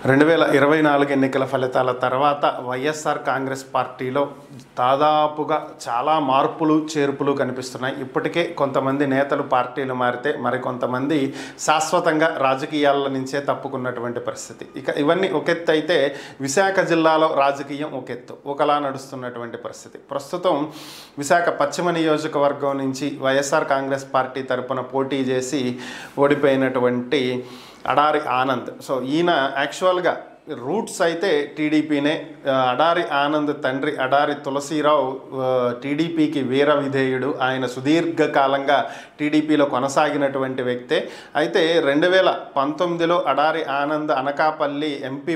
2024 ఎన్నికల ఫలితాల తర్వాత వైఎస్ఆర్ కాంగ్రెస్ పార్టీలో దాదాపుగా చాలా మార్పులు చేర్పులు కనిపిస్తున్నాయి. ఇప్పటికే కొంతమంది నేతలు పార్టీలు మారితే మరికొంతమంది శాశ్వతంగా రాజకీయాల నుంచే తప్పుకున్నటువంటి పరిస్థితి. ఇక ఇవన్నీ ఒకెత్తు అయితే విశాఖ జిల్లాలో రాజకీయం ఒకెత్తు ఒకలా నడుస్తున్నటువంటి పరిస్థితి. ప్రస్తుతం విశాఖ పశ్చిమ నియోజకవర్గం నుంచి వైఎస్ఆర్ కాంగ్రెస్ పార్టీ తరపున పోటీ చేసి ఓడిపోయినటువంటి అడారి ఆనంద్. సో ఈయన యాక్చువల్గా రూట్స్ అయితే టీడీపీనే. అడారి ఆనంద్ తండ్రి అడారి తులసీరావు టీడీపీకి వీర విధేయుడు. ఆయన సుదీర్ఘకాలంగా టీడీపీలో కొనసాగినటువంటి వ్యక్తే. అయితే 2019లో అడారి ఆనంద్ అనకాపల్లి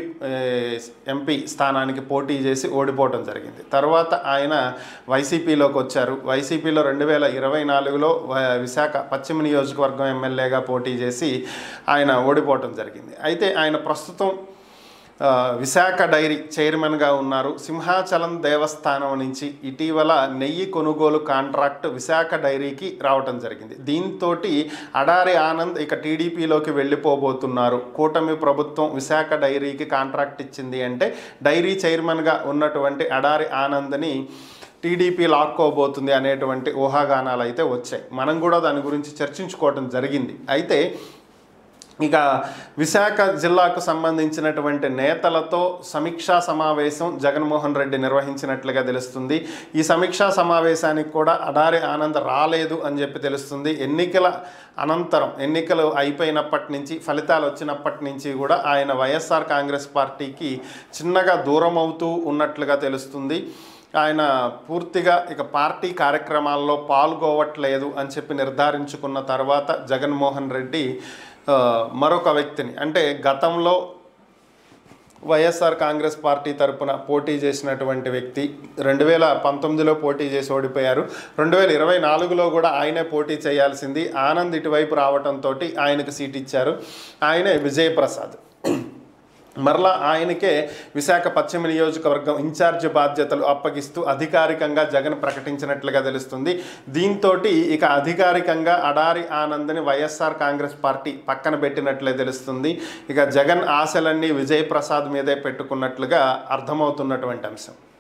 ఎంపీ స్థానానికి పోటీ చేసి ఓడిపోవడం జరిగింది. తర్వాత ఆయన వైసీపీలోకి వచ్చారు. వైసీపీలో 2024లో విశాఖ పశ్చిమ నియోజకవర్గం ఎమ్మెల్యేగా పోటీ చేసి ఆయన ఓడిపోవడం జరిగింది. అయితే ఆయన ప్రస్తుతం విశాఖ డైరీ చైర్మన్గా ఉన్నారు. సింహాచలం దేవస్థానం నుంచి ఇటీవల నెయ్యి కొనుగోలు కాంట్రాక్ట్ విశాఖ డైరీకి రావటం జరిగింది. దీంతో అడారి ఆనంద్ ఇక టీడీపీలోకి వెళ్ళిపోబోతున్నారు. కూటమి ప్రభుత్వం విశాఖ డైరీకి కాంట్రాక్ట్ ఇచ్చింది అంటే డైరీ చైర్మన్గా ఉన్నటువంటి అడారి ఆనంద్ని టీడీపీ లాక్కోబోతుంది అనేటువంటి ఊహాగానాలు అయితే వచ్చాయి. మనం కూడా దాని గురించి చర్చించుకోవటం జరిగింది. అయితే ఇక విశాఖ జిల్లాకు సంబంధించినటువంటి నేతలతో సమీక్షా సమావేశం జగన్మోహన్ రెడ్డి నిర్వహించినట్లుగా తెలుస్తుంది. ఈ సమీక్షా సమావేశానికి కూడా అడారి ఆనంద్ రాలేదు అని చెప్పి తెలుస్తుంది. ఎన్నికల అనంతరం ఎన్నికలు అయిపోయినప్పటి నుంచి ఫలితాలు వచ్చినప్పటి నుంచి కూడా ఆయన వైఎస్ఆర్ కాంగ్రెస్ పార్టీకి చిన్నగా దూరం అవుతూ ఉన్నట్లుగా తెలుస్తుంది. ఆయన పూర్తిగా ఇక పార్టీ కార్యక్రమాల్లో పాల్గొవట్లేదు అని చెప్పి నిర్ధారించుకున్న తర్వాత జగన్మోహన్ రెడ్డి మరొక వ్యక్తిని, అంటే గతంలో వైఎస్ఆర్ కాంగ్రెస్ పార్టీ తరపున పోటీ చేసినటువంటి వ్యక్తి 2019లో పోటీ చేసి ఓడిపోయారు. 2024లో కూడా ఆయనే పోటీ చేయాల్సింది. ఆనంద్ ఇటువైపు రావడంతో ఆయనకు సీట్ ఇచ్చారు. ఆయనే విజయప్రసాద్. మరలా ఆయనకే విశాఖ పశ్చిమ నియోజకవర్గం ఇన్ఛార్జ్ బాధ్యతలు అప్పగిస్తూ అధికారికంగా జగన్ ప్రకటించినట్లుగా తెలుస్తుంది. దీంతో ఇక అధికారికంగా అడారి ఆనంద్ని వైఎస్ఆర్ కాంగ్రెస్ పార్టీ పక్కన పెట్టినట్లే తెలుస్తుంది. ఇక జగన్ ఆశలన్నీ విజయప్రసాద్ మీదే పెట్టుకున్నట్లుగా అర్థమవుతున్నటువంటి అంశం.